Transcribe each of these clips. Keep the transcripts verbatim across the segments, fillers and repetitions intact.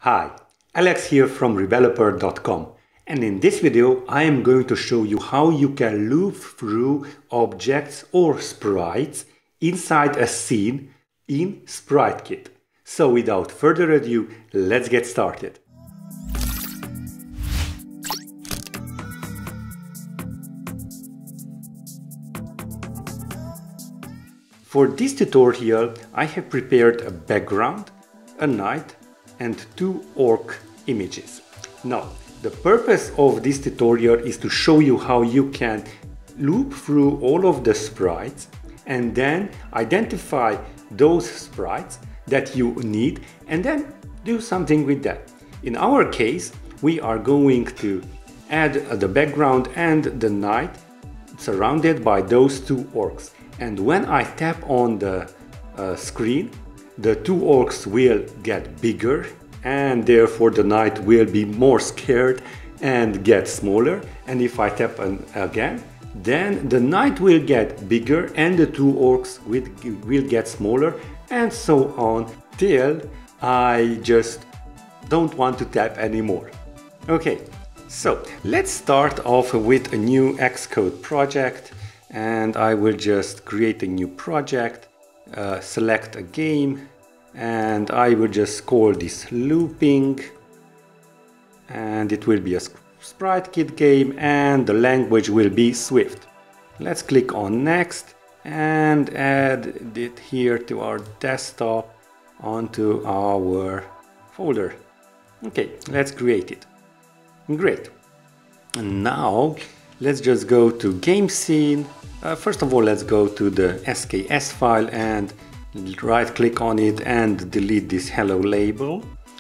Hi, Alex here from Rebeloper dot com, and in this video I am going to show you how you can loop through objects or sprites inside a scene in SpriteKit. So without further ado, let's get started. For this tutorial I have prepared a background, a knight and two orc images. Now, the purpose of this tutorial is to show you how you can loop through all of the sprites and then identify those sprites that you need and then do something with that. In our case, we are going to add the background and the knight surrounded by those two orcs. And when I tap on the uh, screen, the two orcs will get bigger and therefore the knight will be more scared and get smaller. And if I tap on again, then the knight will get bigger and the two orcs will, will get smaller, and so on till I just don't want to tap anymore. Okay, so let's start off with a new Xcode project, and I will just create a new project. Uh, select a game and I will just call this looping, and it will be a SpriteKit game and the language will be Swift. Let's click on next and add it here to our desktop onto our folder. Okay, let's create it. Great. And now let's just go to game scene. Uh, first of all, let's go to the S K S file and right click on it and delete this hello label,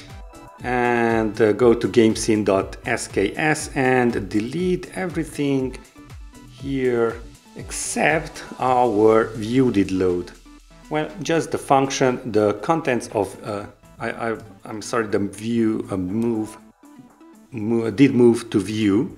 and uh, go to game scene dot S K S and delete everything here except our view did load. Well, just the function, the contents of uh, I, I, I'm sorry, the view uh, move, move did move to view.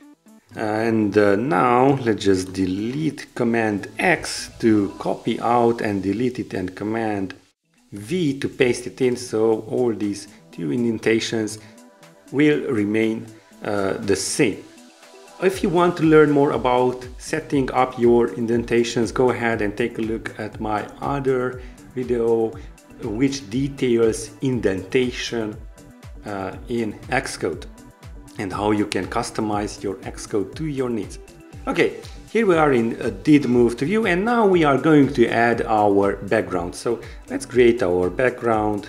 And uh, now let's just delete command X to copy out and delete it, and command V to paste it in, so all these two indentations will remain uh, the same. If you want to learn more about setting up your indentations, go ahead and take a look at my other video which details indentation uh, in Xcode and how you can customize your Xcode to your needs. Okay, here we are in a did move to view, and now we are going to add our background. So let's create our background.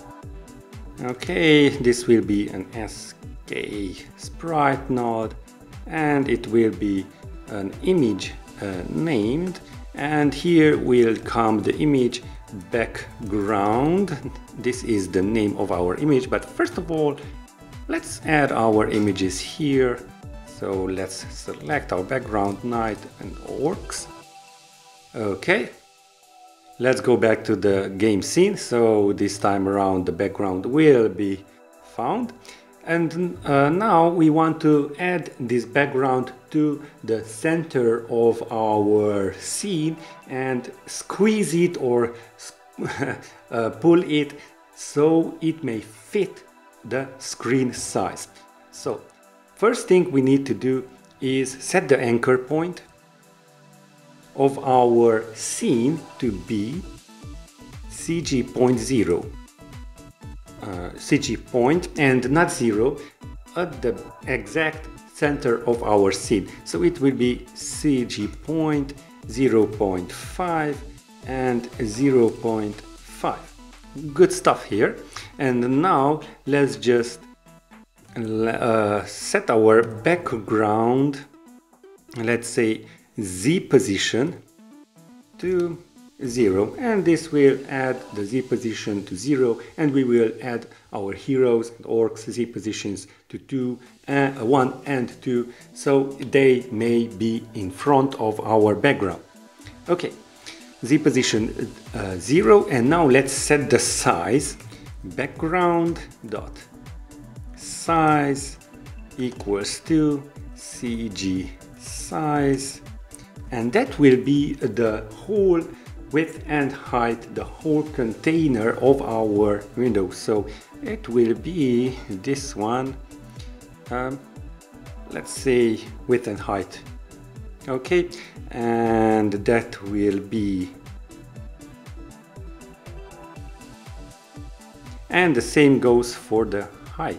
Okay, this will be an SKSprite node, and it will be an image uh, named, and here will come the image background. This is the name of our image, but first of all, let's add our images here. So let's select our background, knight and orcs. Okay, let's go back to the game scene. So this time around the background will be found. And uh, now we want to add this background to the center of our scene and squeeze it or uh, pull it so it may fit the screen size. So first thing we need to do is set the anchor point of our scene to be C G point zero, uh, C G point and not zero, at the exact center of our scene. So it will be C G point, zero point five and zero point five. Good stuff here. And now let's just uh, set our background, let's say Z position to zero, and this will add the Z position to zero, and we will add our heroes and orcs Z positions to two, uh, one and two, so they may be in front of our background. Okay, Z position uh, zero, and now let's set the size. Background dot size equals to C G size, and that will be the whole width and height the whole container of our window. So it will be this one, um, let's say width and height. Okay, and that will be, and the same goes for the height.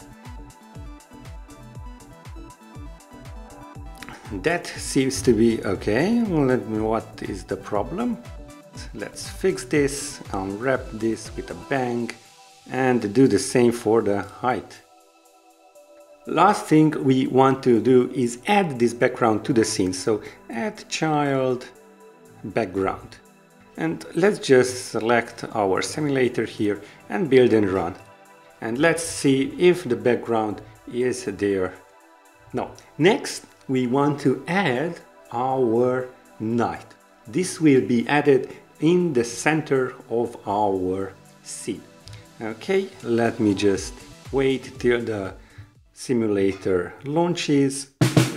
That seems to be okay. Let me, what is the problem? Let's fix this, unwrap this with a bang, and do the same for the height. Last thing we want to do is add this background to the scene. So add child background. And let's just select our simulator here and build and run. And let's see if the background is there. Now, next we want to add our knight. This will be added in the center of our scene. Okay, let me just wait till the simulator launches.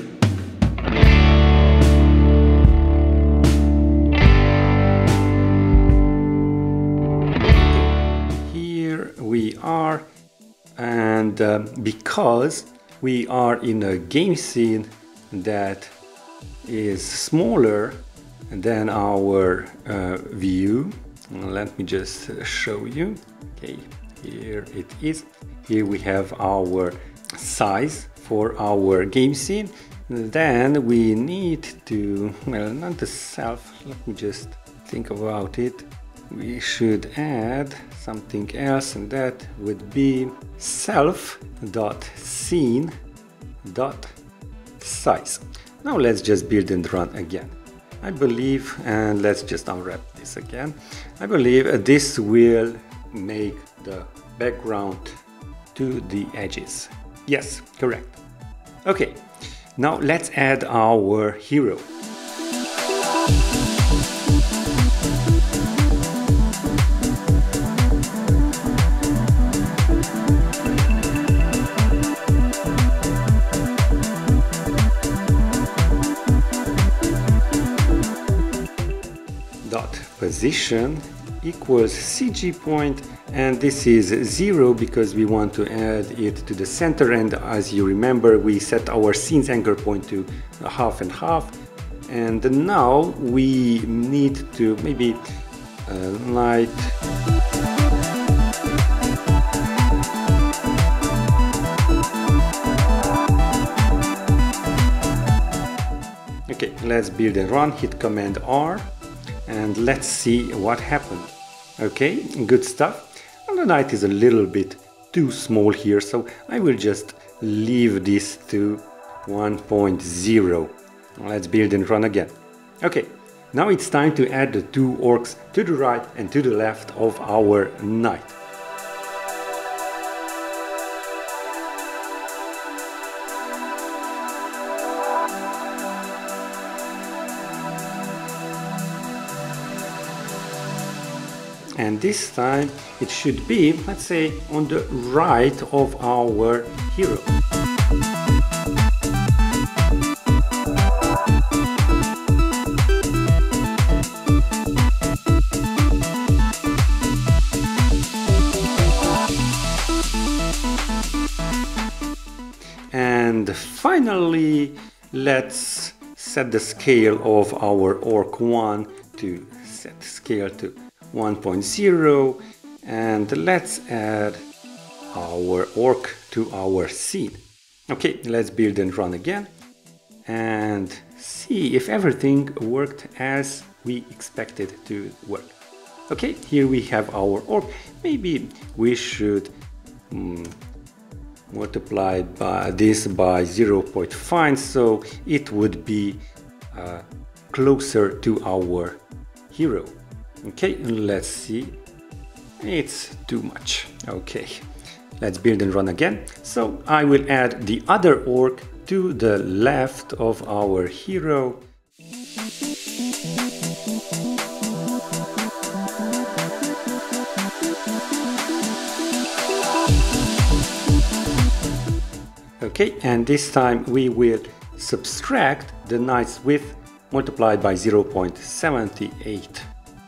Here we are, and uh, because we are in a game scene that is smaller than our uh, view, let me just show you. Okay, here it is. Here we have our size for our game scene. Then we need to, well, not the self, let me just think about it. We should add something else, and that would be self.scene.size. Now let's just build and run again. I believe, and let's just unwrap this again. I believe this will make the background to the edges. Yes, correct. Okay, now let's add our hero. Dot position equals C G point, and this is zero because we want to add it to the center, and as you remember we set our scene's anchor point to half and half, and now we need to maybe uh, light okay, let's build and run, hit command R, and let's see what happened. Okay, good stuff. And the knight is a little bit too small here, so I will just leave this to one point zero. Let's build and run again. Okay, now it's time to add the two orcs to the right and to the left of our knight. And this time it should be, let's say, on the right of our hero. And finally, let's set the scale of our orc one to set scale to one point zero, and let's add our orc to our scene. Okay, let's build and run again and see if everything worked as we expected to work. Okay, here we have our orc. Maybe we should um, multiply by this by zero point five, so it would be uh, closer to our hero. Okay, let's see. It's too much. Okay, let's build and run again. So I will add the other orc to the left of our hero. Okay, and this time we will subtract the knight's width multiplied by zero point seven eight.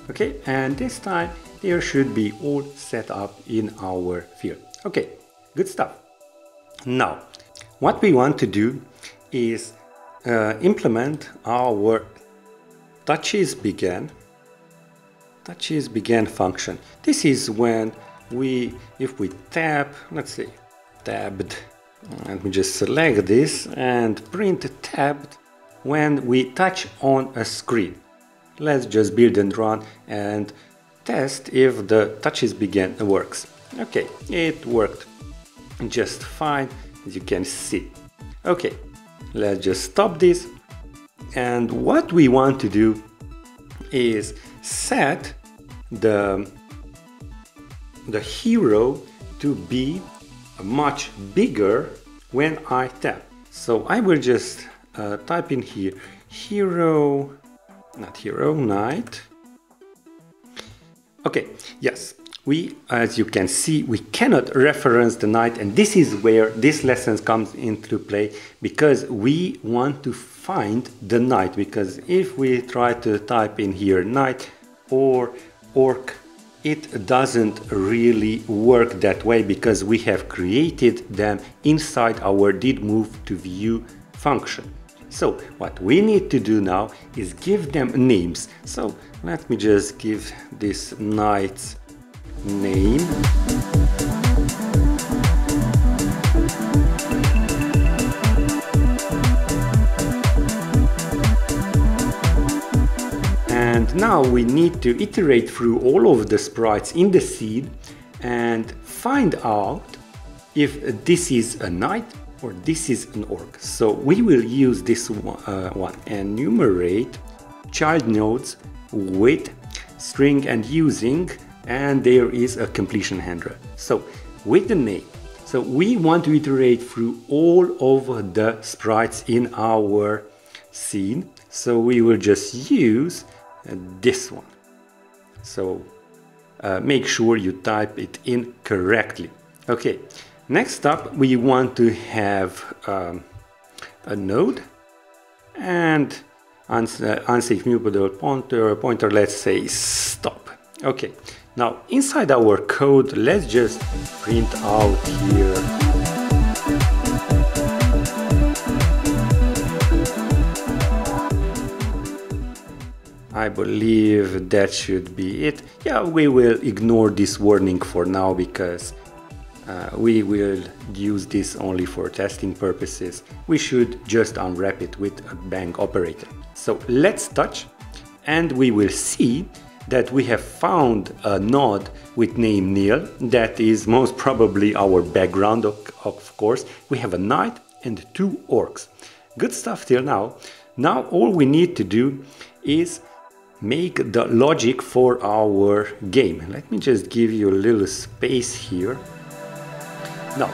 Okay, and this time there should be all set up in our field. Okay, good stuff. Now, what we want to do is uh, implement our touches began touches began function. This is when we, if we tap, let's say tabbed, and we just select this and print tabbed when we touch on a screen. Let's just build and run and test if the touches began works. Okay, it worked just fine, as you can see. Okay, let's just stop this, and what we want to do is set the the hero to be much bigger when I tap. So I will just uh, type in here hero, not hero, knight. Okay, yes, we, as you can see, we cannot reference the knight, and this is where this lesson comes into play, because we want to find the knight, because if we try to type in here knight or orc, it doesn't really work that way, because we have created them inside our did move to view function. So what we need to do now is give them names. So let me just give this knight's name. And now we need to iterate through all of the sprites in the scene and find out if this is a knight or this is an orc. So we will use this one, uh, one. enumerate child nodes with string and using, and there is a completion handler. So with the name, so we want to iterate through all of the sprites in our scene. So we will just use uh, this one. So uh, make sure you type it in correctly. Okay. Next up, we want to have um, a node and uns uh, unsafe mutable pointer, pointer, let's say stop. Okay, now inside our code, let's just print out here I believe that should be it. Yeah, we will ignore this warning for now, because Uh, we will use this only for testing purposes. We should just unwrap it with a bang operator. So let's touch, and we will see that we have found a node with name Neil. That is most probably our background, of, of course. We have a knight and two orcs. Good stuff till now. Now all we need to do is make the logic for our game. Let me just give you a little space here. Now,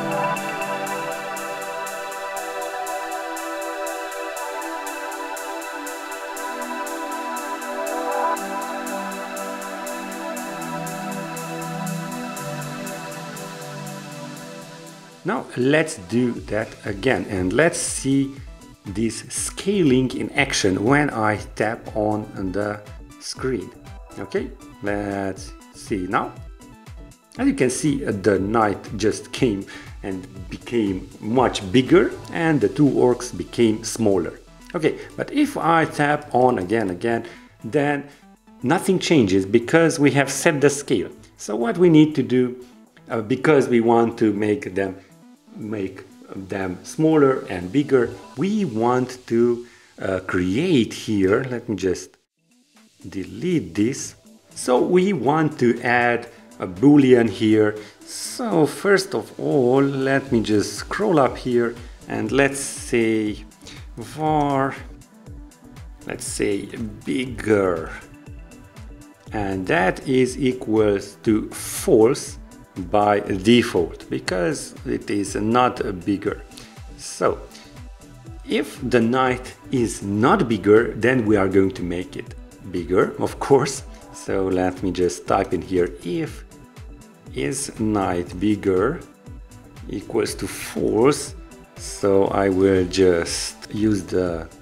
now let's do that again, and let's see this scaling in action when I tap on the screen. Okay, let's see now. As you can see, the knight just came and became much bigger, and the two orcs became smaller. Okay, but if I tap on again, again, then nothing changes, because we have set the scale. So what we need to do, uh, because we want to make them make them smaller and bigger, we want to uh, create here. Let me just delete this. So we want to add a Boolean here. So first of all, let me just scroll up here, and let's say var, let's say bigger, and that is equals to false by default, because it is not bigger. So if the knight is not bigger, then we are going to make it bigger, of course. So let me just type in here, if is knight bigger equals to false. So I will just use the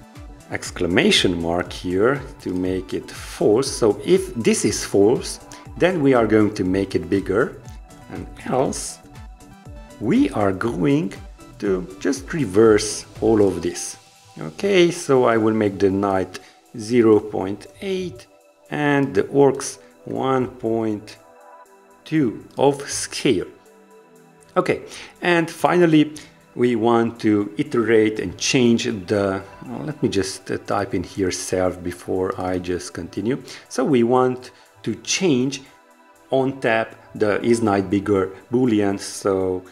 exclamation mark here to make it false. So if this is false, then we are going to make it bigger, and else we are going to just reverse all of this. Okay, so I will make the knight zero point eight and the orcs one point two of scale. Okay, and finally we want to iterate and change the, well, let me just uh, type in here self before I just continue. So we want to change on tap the is knight bigger Boolean, so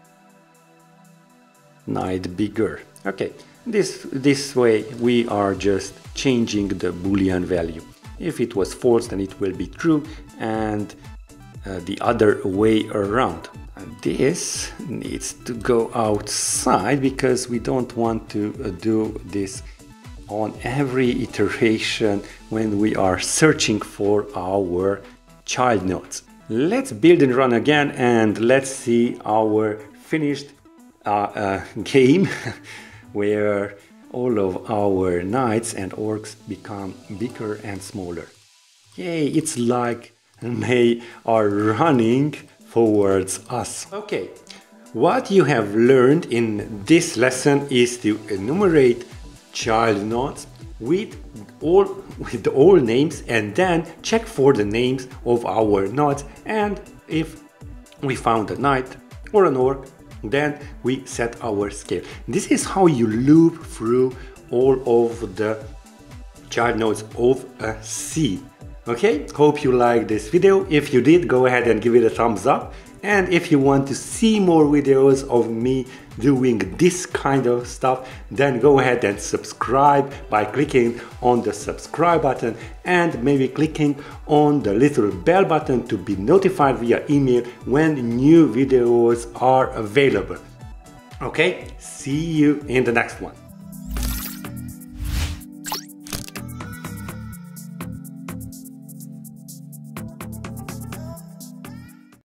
knight bigger. Okay, this, this way we are just changing the Boolean value. If it was false, then it will be true, and uh, the other way around. And this needs to go outside because we don't want to uh, do this on every iteration when we are searching for our child nodes. Let's build and run again, and let's see our finished uh, uh, game where all of our knights and orcs become bigger and smaller. Yay, it's like they are running towards us. Okay, what you have learned in this lesson is to enumerate child nodes with all with all names, and then check for the names of our nodes, and if we found a knight or an orc, then we set our scale. This is how you loop through all of the child nodes of a C. Okay, hope you liked this video. If you did, go ahead and give it a thumbs up. And if you want to see more videos of me doing this kind of stuff, then go ahead and subscribe by clicking on the subscribe button and maybe clicking on the little bell button to be notified via email when new videos are available. Okay, see you in the next one.